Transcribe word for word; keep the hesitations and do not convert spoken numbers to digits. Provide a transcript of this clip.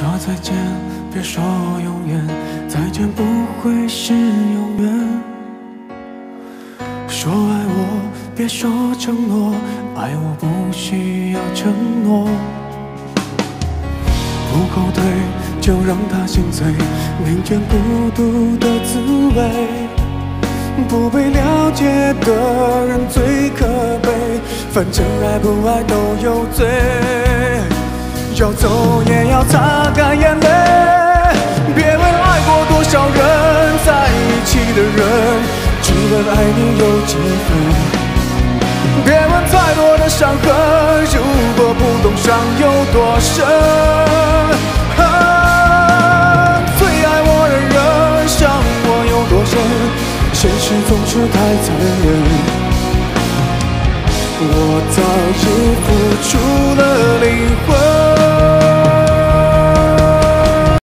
说再见，别说永远，再见不会是永远。说爱我，别说承诺，爱我不需要承诺。不后退，就让它心碎，宁愿孤独的滋味。不被了解的人最可悲，反正爱不爱都有罪。要走也要擦干眼泪，别问爱过多少人，在一起的人，只问爱你有几分。别问太多的伤痕，如果不懂伤有多深。啊，最爱我的人，伤我有多深，现实总是太残忍。我早已付出了灵魂。